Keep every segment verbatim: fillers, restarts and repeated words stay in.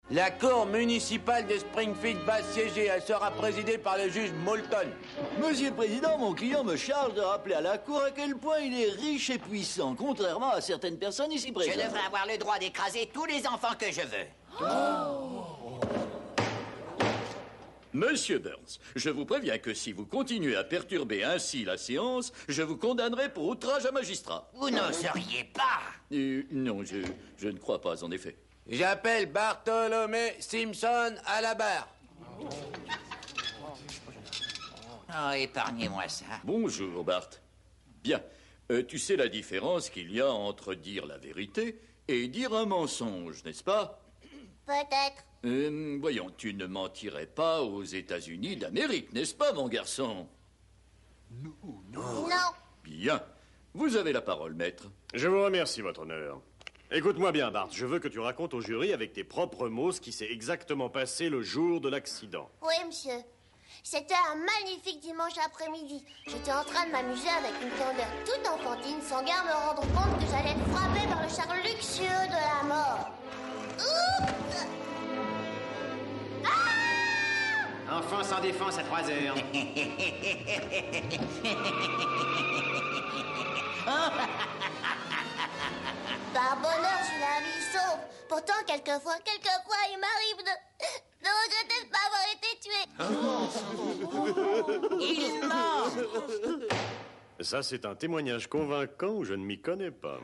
La cour municipale de Springfield va siéger. Elle sera présidée par le juge Moulton. Monsieur le Président, mon client me charge de rappeler à la Cour à quel point il est riche et puissant, contrairement à certaines personnes ici présentes. Je devrais avoir le droit d'écraser tous les enfants que je veux. Oh. Monsieur Burns, je vous préviens que si vous continuez à perturber ainsi la séance, je vous condamnerai pour outrage à magistrat. Vous n'oseriez pas. Euh, non, je, je ne crois pas, en effet. J'appelle Bartholomé Simpson à la barre. Oh, épargnez-moi ça. Bonjour, Bart. Bien. Euh, tu sais la différence qu'il y a entre dire la vérité et dire un mensonge, n'est-ce pas? Peut-être. Euh, voyons, tu ne mentirais pas aux États-Unis d'Amérique, n'est-ce pas, mon garçon? Non, non. Non. Bien. Vous avez la parole, maître. Je vous remercie, votre honneur. Écoute-moi bien, Bart. Je veux que tu racontes au jury avec tes propres mots ce qui s'est exactement passé le jour de l'accident. Oui, monsieur. C'était un magnifique dimanche après-midi. J'étais en train de m'amuser avec une candeur toute enfantine sans guère me rendre compte que j'allais être frappé par le char luxueux de la mort. Oups! Ah! Enfant sans défense à trois heures. Par bonheur, je suis la vie sauve. Pourtant, quelquefois, quelquefois, il m'arrive de... de regretter de ne pas avoir été tué. Il ment. Ça, c'est un témoignage convaincant où je ne m'y connais pas.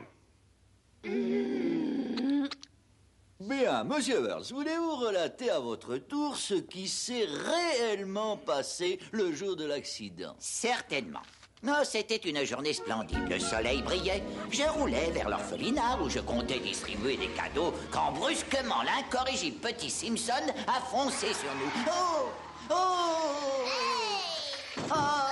Bien, monsieur Burns, voulez-vous relater à votre tour ce qui s'est réellement passé le jour de l'accident? Certainement. Oh, c'était une journée splendide. Le soleil brillait. Je roulais vers l'orphelinat où je comptais distribuer des cadeaux quand brusquement l'incorrigible petit Simpson a foncé sur nous. Oh! Oh! Oh!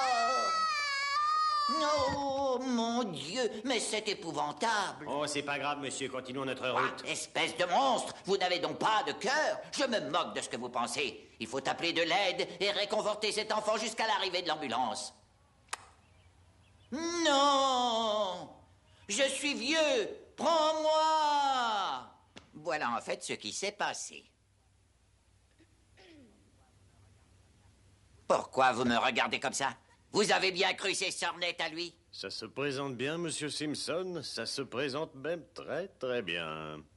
Oh, mon Dieu, mais c'est épouvantable. Oh, c'est pas grave, monsieur, continuons notre route. Ah, espèce de monstre, vous n'avez donc pas de cœur? Je me moque de ce que vous pensez. Il faut appeler de l'aide et réconforter cet enfant jusqu'à l'arrivée de l'ambulance. Non! Je suis vieux! Prends-moi! Voilà en fait ce qui s'est passé. Pourquoi vous me regardez comme ça? Vous avez bien cru ces sornettes à lui? Ça se présente bien, monsieur Simpson. Ça se présente même très, très bien.